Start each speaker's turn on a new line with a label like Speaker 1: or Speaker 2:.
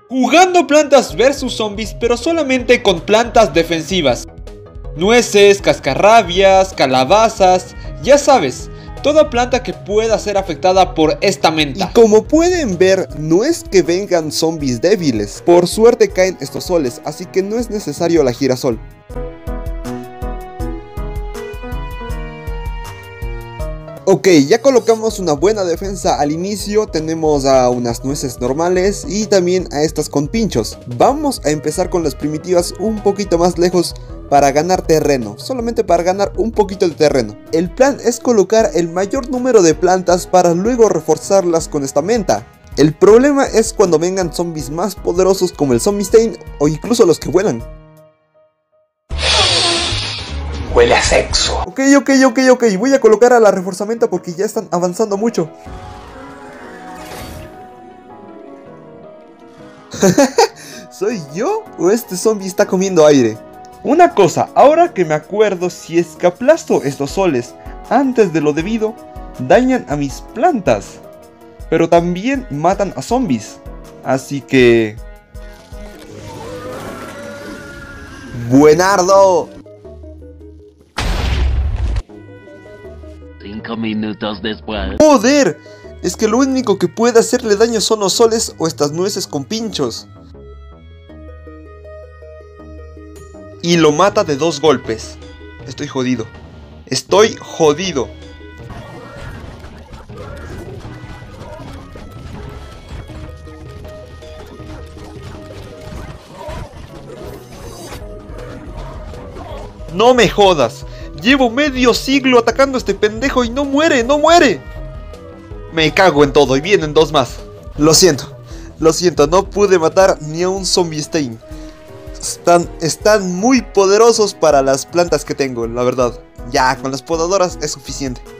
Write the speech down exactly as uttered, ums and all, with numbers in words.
Speaker 1: Jugando Plantas versus Zombies, pero solamente con plantas defensivas. Nueces, cascarrabias, calabazas, ya sabes, toda planta que pueda ser afectada por esta menta.
Speaker 2: Y como pueden ver, no es que vengan zombies débiles. Por suerte caen estos soles, así que no es necesario la girasol. Ok, ya colocamos una buena defensa al inicio, tenemos a unas nueces normales y también a estas con pinchos. Vamos a empezar con las primitivas un poquito más lejos para ganar terreno, solamente para ganar un poquito de terreno. El plan es colocar el mayor número de plantas para luego reforzarlas con esta menta. El problema es cuando vengan zombies más poderosos como el Zombie Stain o incluso los que vuelan.
Speaker 3: Huele a sexo.
Speaker 2: Ok, ok, ok, ok, voy a colocar a la reforzamenta porque ya están avanzando mucho. ¿Soy yo o este zombie está comiendo aire? Una cosa, ahora que me acuerdo, si es que aplasto estos soles antes de lo debido, dañan a mis plantas, pero también matan a zombies. Así que... ¡buenardo!
Speaker 4: Cinco minutos después.
Speaker 2: ¡Joder! Es que lo único que puede hacerle daño son los soles o estas nueces con pinchos. Y lo mata de dos golpes. Estoy jodido. Estoy jodido. No me jodas. Llevo medio siglo atacando a este pendejo y no muere, no muere. Me cago en todo y vienen dos más. Lo siento, lo siento, no pude matar ni a un Zombie Stain. Están, están muy poderosos para las plantas que tengo, la verdad. Ya, con las podadoras es suficiente.